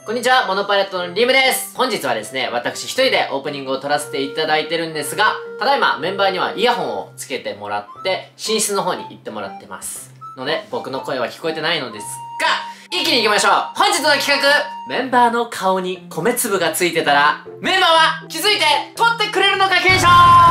こんにちは、モノパレットのリムです。本日はですね、私一人でオープニングを撮らせていただいてるんですが、ただいまメンバーにはイヤホンをつけてもらって、寝室の方に行ってもらってます。ので、僕の声は聞こえてないのですが、一気に行きましょう。本日の企画、メンバーの顔に米粒がついてたら、メンバーは気づいて撮ってくれるのか検証。さ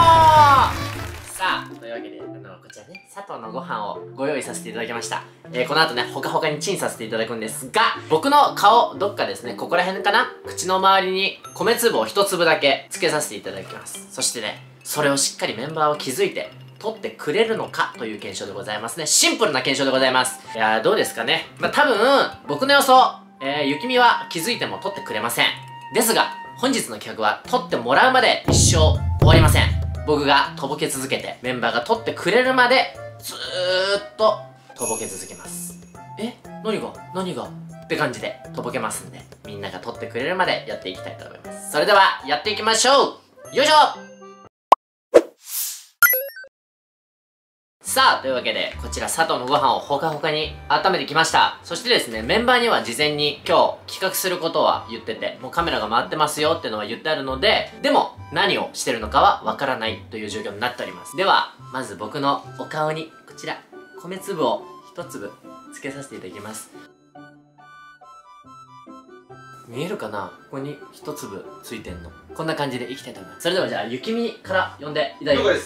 あ、というわけで、こちらね、佐藤のご飯をご用意させていただきました。この後ね、ほかほかにチンさせていただくんですが、僕の顔、どっかですね、ここら辺かな、口の周りに米粒を一粒だけつけさせていただきます。そしてね、それをしっかりメンバーは気づいて、撮ってくれるのかという検証でございますね。シンプルな検証でございます。いやー、どうですかね。まあ、多分、僕の予想、ゆきみは気づいても撮ってくれません。ですが、本日の企画は撮ってもらうまで一生終わりません。僕がとぼけ続けて、メンバーが撮ってくれるまで、ずーっと、とぼけ続けます。何がって感じで、とぼけますんで、みんなが撮ってくれるまでやっていきたいと思います。それでは、やっていきましょう。よいしょ。さあ、というわけで、こちら佐藤のご飯をほかほかに温めてきました。そしてですね、メンバーには事前に今日企画することは言ってて、もうカメラが回ってますよっていうのは言ってあるので、でも何をしてるのかはわからないという状況になっております。では、まず僕のお顔にこちら、米粒を一粒つけさせていただきます。見えるかな？ここに一粒ついてんの。こんな感じでいきたいと思います。それではじゃあ、ゆきみから呼んでいただきます。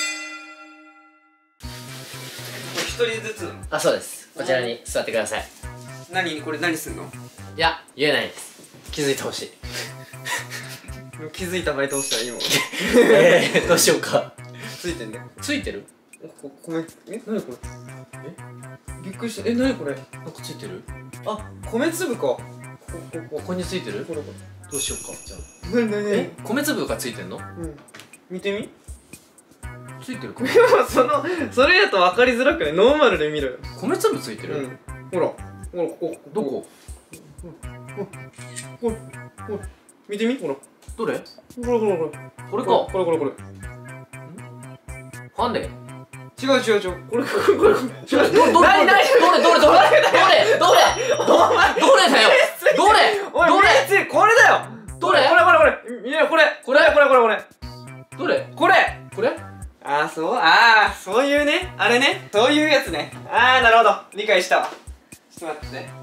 一人ずつ。 あ、そうです。こちらに座ってください。 これ何すんの？ いや、言えないです。気づいてほしい。 気づいた場合どうしたらいいの？ どうしようか。 ついてんね。 ついてる？ ごめん。何これ？びっくりした。何これ？ なんかついてる？ あ、米粒か。ここについてる？ れ。 どうしようか。じゃあ。米粒がついてんの？ うん。見てみ。 ついてるか？ それやと分かりづらくない？ノーマルで見る。 米粒ついてる？ うん。ほら、ここ。 どこ？ ほら。見てみ、ほら。 どれ？ これ。 これか。 これ。 ファンデ？ 違う。これ。 どれだよ。 おい、これだよ。 どれ？ これ。これ。そういうね。あれね。そういうやつね。なるほど。理解したわ。ちょっと待ってね。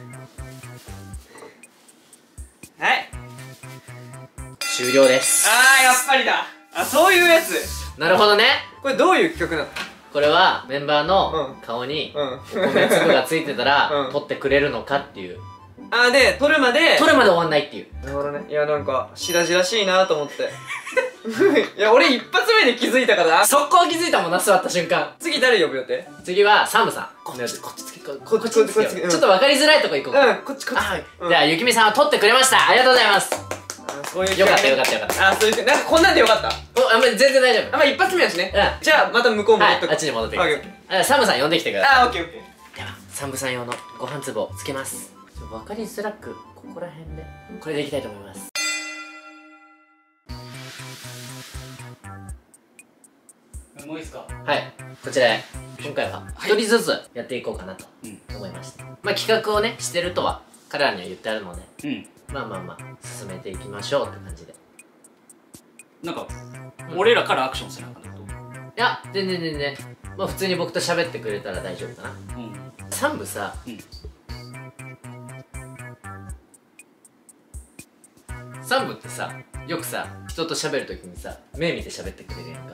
はい。 終了です。 やっぱりだ。そういうやつ。 なるほどね。 これどういう企画なの？ これはメンバーの顔に米粒がついてたら撮ってくれるのかっていう。 で、撮るまで終わんないっていう。 なるほどね。いや、なんか白々しいなと思っていや、俺一発目で気づいたからな。 速攻気づいたもんな、座った瞬間。 次誰呼ぶ予定？ 次はサムさん。こっちつけ、ちょっと分かりづらいとこ行こうか。 こっち。 じゃあゆきみさんは撮ってくれました。ありがとうございます。 そういうよかった。 そういうなんかこんなんでよかった。 全然大丈夫。 一発目やしね。じゃあまた向こう戻っとく。 あっちに戻ってください。サムさん呼んできてください。 オッケー。 ではサムさん用のご飯粒をつけます。分かりづらくここら辺でこれでいきたいと思います。 もういいですか？ はい、こちらへ今回は一人ずつやっていこうかなと思いました。まあ企画をねしてるとは彼らには言ってあるので、まあ進めていきましょうって感じで。 なんか俺らからアクションせなあかんってこと？ いや、全然まあ普通に僕と喋ってくれたら大丈夫かな。3部さ、3部ってさ、よくさ人と喋るときにさ目見て喋ってくれるやんか。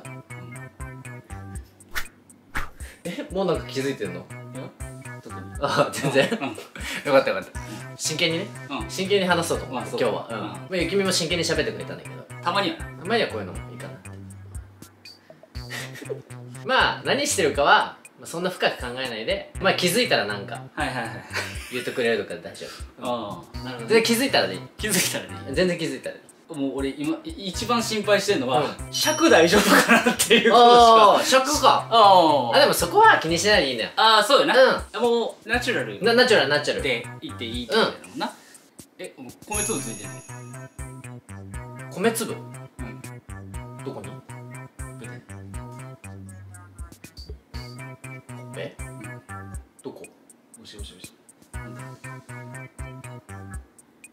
もうなんか気づいてんの？ 特に。 全然よかった。真剣にね、真剣に話そうと思って今日は。まあゆきみも真剣に喋ってくれたんだけど、 たまにはこういうのもいいかなって。まあ何してるかはそんな深く考えないで、まあ気づいたらなんか言ってくれるとかで大丈夫。 なるほど。 で気づいたらでいい。 気づいたらね。 全然気づいたらでいい。 もう俺今一番心配してるのは尺大丈夫かなっていうことしか。尺か。でもそこは気にしないでいいんだよ。 そうよな。もうナチュラルナチュラルで言っていいってことだもんな。米粒ついてるね。 米粒？どこに？どこ？ よし。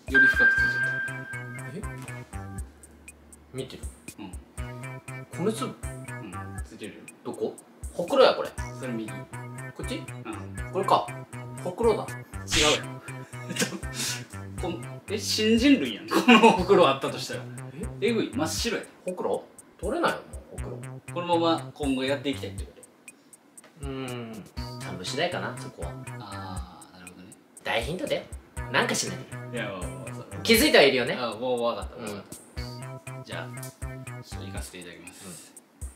より深くついちゃっ見てる。 た。 米粒うんついてるよ。 どこ？ほくろやこれ。 それ右。 こっち？ うんこれか。ほくろだ。 違うやん新人類やんこのほくろあったとしたら。えぐい真っ白や。 ほくろ？取れないよもうほくろ。 このまま今後やっていきたいってこと。 三部次第かなそこは。 ああなるほどね。 大ヒントだよ。なんかしない。 いやもう気づいてはいるよね。 あもう分かったうん。 じゃあちょっと行かせていただきます、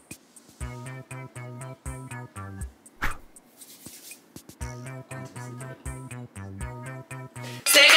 正解。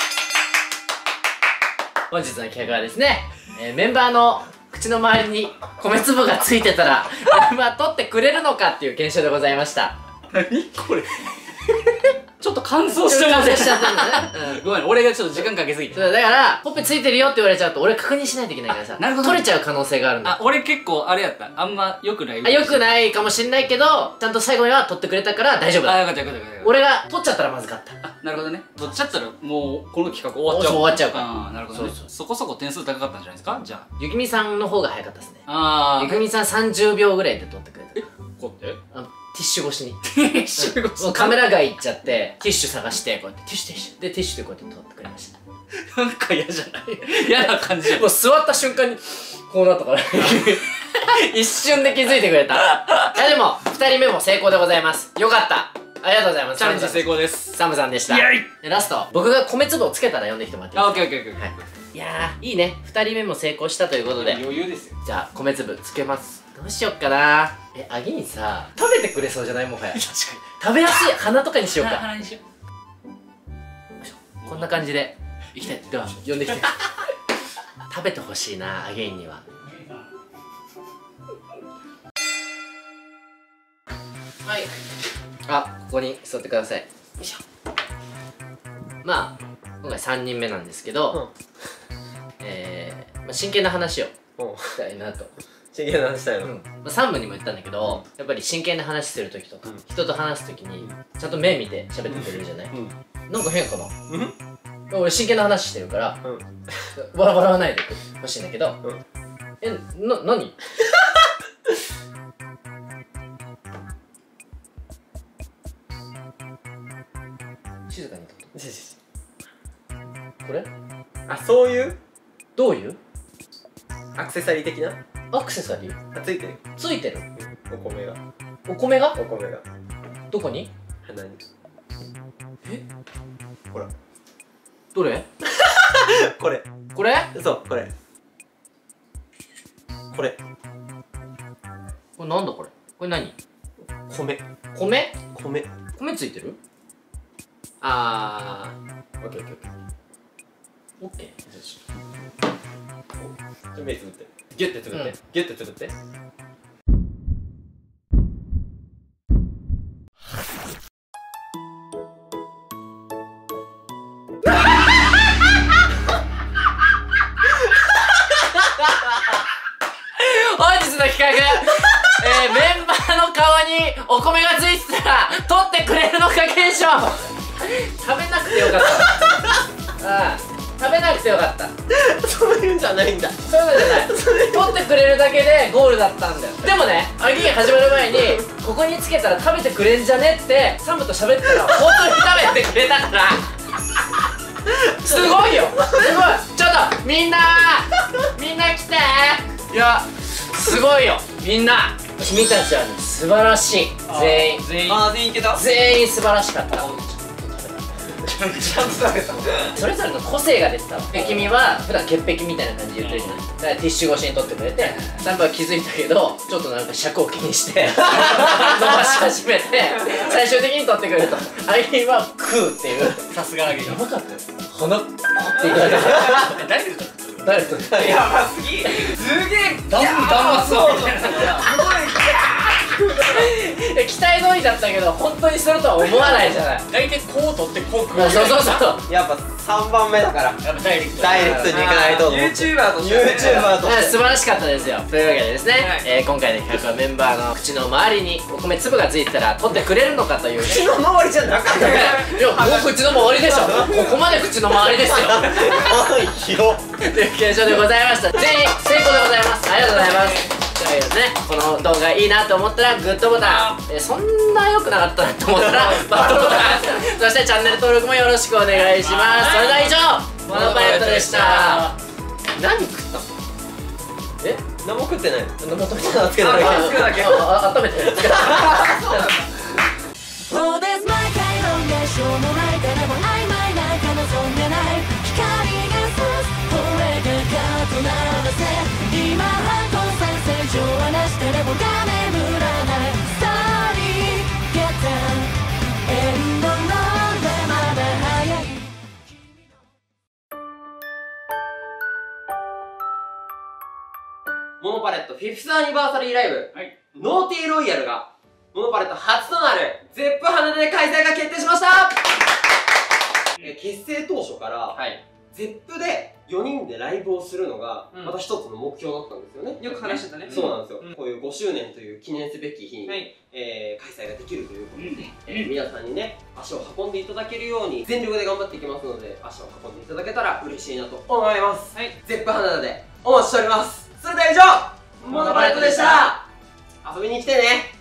本日の企画はですね、メンバーの口の周りに米粒がついてたらメンバー取ってくれるのかっていう検証でございました。 何これちょっと乾燥して完ます成しちゃったんだね。 ごめん俺がちょっと時間かけすぎて。 そうだからほっぺついてるよって言われちゃうと俺確認しないといけないからさ、 なるほど取れちゃう可能性があるんだ。 あ俺結構あれやったあんま良くないよくないかもしんないけどちゃんと最後には取ってくれたから大丈夫だ。 あよかったよかったよかった。 俺が取っちゃったらまずかった。 あなるほどね。どっちだったらもうこの企画終わっちゃう。 終わっちゃうから。 ああなるほどね。 そうそうそこそこ点数高かったんじゃないですかじゃゆきみさんの方が早かったですね。 あ。ああゆきみさん30秒ぐらいで取ってくれた。 こうやってティッシュ越しにティッシュ越しもうカメラ街行っちゃってティッシュ探してこうやってティッシュティッシュでティッシュでこうやって取ってくれました。 なんか嫌じゃない嫌な感じやもう座った瞬間にこうなったから一瞬で気づいてくれた。いやでも2人目も成功でございます。よかった。ありがとうございます。 チャレンジ成功です。 サムさんでした。 イエイでラスト僕が米粒をつけたら呼んできてもらっていいあですか。 オッケーオッケーオッケー。 はいいやーいいね。2人目も成功したということで余裕ですよ。 じゃあ米粒つけます。どうしよっかな。アギにさ食べてくれそうじゃないもはや。 確か食べやすい鼻とかにしように。 か。 鼻にしよこんな感じでいきたい。では呼んできて食べてほしいなアゲインには。はいあここに座ってください。よいしょ。まあ今回3人目なんですけど、まあ、真剣な話をしたいなと。 真剣な話したいの。 まあ、3部にも言ったんだけどやっぱり真剣な話する時とか、人と話す時にちゃんと目見て喋ってくれるじゃない、なんか変かな。俺真剣な話してるから、笑わないでほしいんだけど、何静かに言ったこれあ、そういうどういうアクセサリー的なアクセサリーあ、ついてる。 ついてる。 お米が。 お米がお米が。 どこに。 鼻に。 えほら。 どれこれ。 これそう、これ。これ。 これなんだこれ。これ何。 米。 米米。 米ついてる。オッケーオッケーオッケーオッケー。じゃあちょっと目つぶって。ギュッてつぶって。ギュッてつぶって。 本日の企画メンバーの顔にお米がついてたら取ってくれるのか検証。食べなくてよかった食べなくてよかった。 そういうんじゃないんだ。 そういうのじゃない取ってくれるだけでゴールだったんだよ。でもねアギー始まる前にここにつけたら食べてくれんじゃねってサムと喋ったら本当に食べてくれたからすごいよすごい。ちょっとみんな来て。いやすごいよみんな。君たちはね素晴らしい。全員全員いけた。 全員素晴らしかった。 ちゃんと食べた。 それぞれの個性が出てた。で君は普段潔癖みたいな感じで言ってるじゃない。だからティッシュ越しに取ってくれてサンプは気づいたけどちょっとなんか尺を気にして伸ばし始めて最終的に取ってくれると。アイリンは食うっていう。 さすがあげやばかったよ。鼻って言われて誰でしょ誰とやばすぎ。すげえ。 ダンマスそう。 みたいな。 すごい。 期待通りだったけど本当にするとは思わないじゃない。 大体こう取ってこう来る。 そうそうそうやっぱ3番目だから、 やっぱダイレクト。 ダイレクトに行かないと。 YouTuber としてはね YouTuber として素晴らしかったですよ。というわけでですね、 はい今回の企画はメンバーの口の周りにお米粒がついてたら取ってくれるのかというね。 口の周りじゃなかったね。 いや、もう口の周りでしょ。ここまで口の周りですよ。 広という検証でございました。全員成功でございます。ありがとうございます。というわけでですね、この動画いいなと思ったらグッドボタン、そんな良くなかったなと思ったらバッドボタン、そしてチャンネル登録もよろしくお願いします。それでは以上、モノパレットでした。何食ったの？え？ 何も食ってない。 何も食ってつけただけ。 つけただけ。 温めて。 そうです毎回のでしょうもない誰も曖昧な可能性がない光が差すこれがカートならせ今は交際正常はなし誰もが眠らないストーリーゲッターエンドロールでまだ早いモノパレット5thアニバーサリーライブ、 はい。 ノーティーロイヤルがモノパレット初となるゼップ花で開催が決定しました。結成当初から、 はい。 ゼップで4人でライブをするのがまた一つの目標だったんですよね。 よく話してたね。 そうなんですよ、 うんこういう5周年という記念すべき日に、 はい開催ができるということで、皆さんにね足を運んでいただけるように全力で頑張っていきますので、足を運んでいただけたら嬉しいなと思います。 はい。 ゼップ花田でお待ちしております。それでは以上モノパレットでした。遊びに来てね。